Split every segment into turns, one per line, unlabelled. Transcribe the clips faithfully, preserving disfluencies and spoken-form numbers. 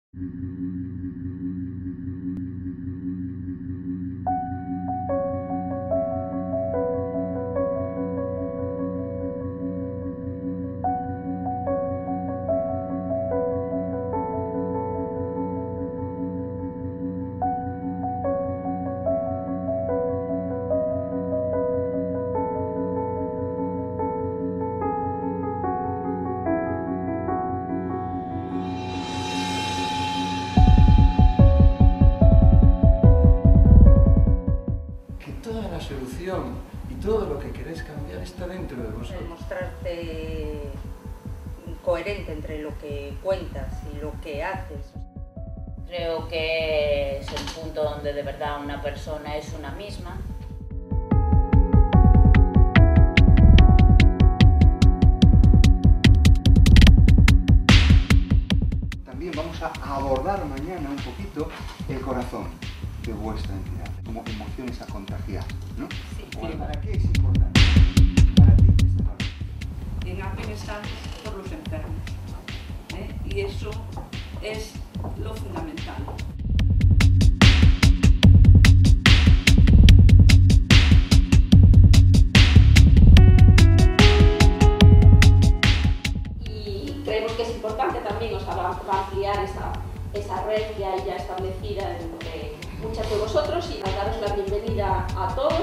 Toda la solución y todo lo que queréis cambiar está dentro de vosotros.
Mostrarte coherente entre lo que cuentas y lo que haces.
Creo que es el punto donde de verdad una persona es una misma.
También vamos a abordar mañana un poquito el corazón de vuestra entidad, como emociones a contagiar, ¿no?
Sí.
Bueno, ¿para qué es importante para ti este valor?
En pensar por los enfermos, ¿eh? Y eso es lo fundamental.
Y creemos que es importante también, o sea, ampliar esa, esa red que hay ya establecida entre muchas de vosotros y daros la bienvenida a todos.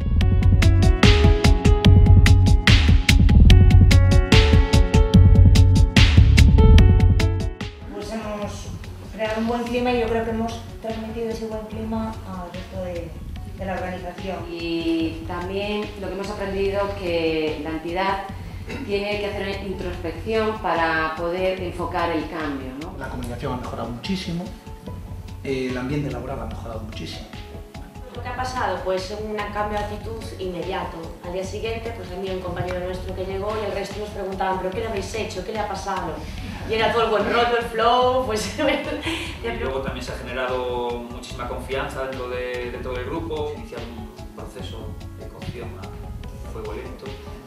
Pues hemos creado un buen clima y yo creo que hemos transmitido ese buen clima al resto de, de la organización.
Y también lo que hemos aprendido es que la entidad tiene que hacer una introspección para poder enfocar el cambio, ¿no?
La comunicación ha mejorado muchísimo, el ambiente laboral ha mejorado muchísimo.
Lo que ha pasado, pues un cambio de actitud inmediato. Al día siguiente, pues había un compañero nuestro que llegó y el resto nos preguntaban, ¿pero qué le habéis hecho? ¿Qué le ha pasado? Y era todo el buen rollo, el flow, pues...
Y luego también se ha generado muchísima confianza dentro de, de todo el grupo. Iniciar un proceso de cocción a fuego lento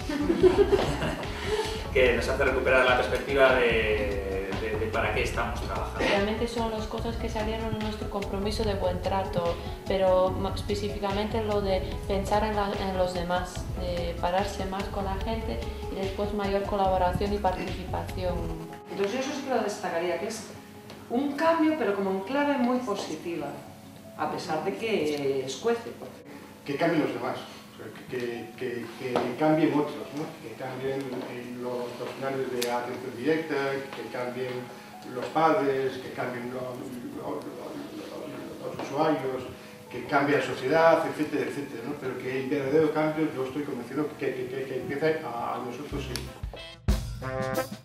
que nos hace recuperar la perspectiva de, de, de para qué estamos trabajando.
Realmente son las cosas que salieron en nuestro compromiso de buen trato, pero específicamente lo de pensar en, la, en los demás, de pararse más con la gente y después mayor colaboración y participación.
Entonces eso sí que lo destacaría, que es un cambio pero como en clave muy positiva, a pesar de que escuece.
Que cambien los demás. Que, que, que cambien otros, ¿no? Que cambien los profesionales de atención directa, que cambien los padres, que cambien los, los, los, los usuarios, que cambie la sociedad, etcétera, etcétera, ¿no? Pero que el verdadero cambio yo estoy convencido que, que, que, que empieza a, a nosotros sí.